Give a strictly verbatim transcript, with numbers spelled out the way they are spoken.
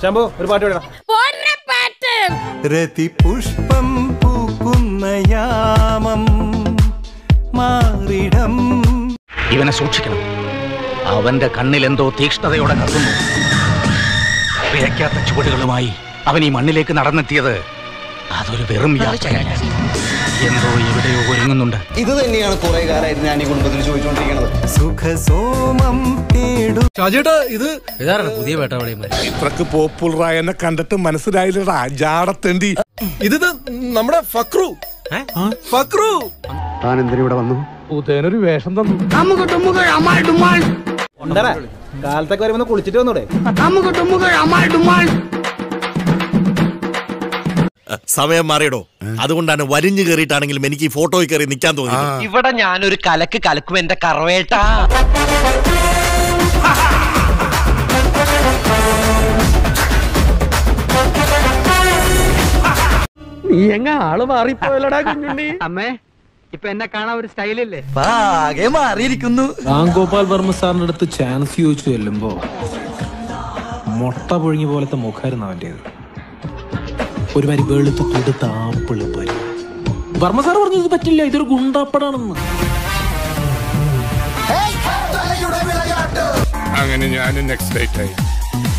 ശംഭു ഒരു പാട്ട് പാടണം. രതിപുഷ്പം പൂക്കുന്ന യാമം മാറിടം. ഇവനെ സൂക്ഷിക്കണം. അവന്റെ കണ്ണിൽ എന്തോ തീക്ഷ്ണതയോടെ കത്തുന്നു. പിഴയ്ക്കാത്ത ചുവടുകളുമായി അവൻ ഈ മണ്ണിലേക്ക് നടന്നെത്തിയത് അതൊരു വെറും യാത്രയാണ്. എന്തോ എവിടെയോ ഒരുങ്ങുന്നുണ്ട്. ഇത് തന്നെയാണ് കുറെ കാലമായിട്ട് ഞാൻ ഈ കുടുംബത്തിൽ ചോദിച്ചുകൊണ്ടിരിക്കുന്നത്. സുഖസോമം തേടും. ഷാജിയേട്ടാ, ഇത് ഇതാണ് പുതിയ വേട്ടവളിയന്മാർ. ഇത്രക്ക് പോപ്പുലറായ എന്നെ കണ്ടിട്ട് മനസ്സിലായില്ലടാ ജാടത്തേണ്ടി. ഇത് നമ്മുടെ ഫക്രു. ഫക്രു താൻ എന്തിനാ ഇവിടെ വന്നു? പൂത്തേനൊരു വേഷം തന്നു. ഉണ്ടടാ, കാലത്തൊക്കെ വരുമ്പോ കുളിച്ചിട്ട് വന്നൂടെ? സമയം മാറിയടോ. അതുകൊണ്ടാണ് വലിഞ്ഞു കയറിയിട്ടാണെങ്കിലും എനിക്ക് ഈ ഫോട്ടോയിൽ കയറി നിൽക്കാൻ തോന്നി. ഇവിടെ ഞാനൊരു കലക്ക് കലക്കും എന്റെ കറവേട്ടാ. നീ എങ്ങ ആള് മാറിപ്പോയല്ലടാ കുഞ്ഞുണ്ണി. അമ്മേ, ഇപ്പൊ എന്നെ കാണാൻ ഒരു സ്റ്റൈലില്ലേ? ആകെ മാറിയിരിക്കുന്നു. രാം ഗോപാൽ വർമ്മ സാറിന്റെ അടുത്ത് ചാൻസ് ചോദിച്ചു ചെല്ലുമ്പോ മുട്ട പൊഴുങ്ങി പോലത്തെ മുഖായിരുന്നു അവൻ്റെത്. ഒരുമാതിരി വെളുത്ത് തുടുത്ത ആപ്പിള് പോലെ. വർമ്മ സാർ പറഞ്ഞു ഇത് പറ്റില്ല, ഇതൊരു ഗുണ്ടാപ്പടാണെന്ന്. അങ്ങനെ ഞാൻ നെക്സ്റ്റ് ഡേറ്റ് ആയി.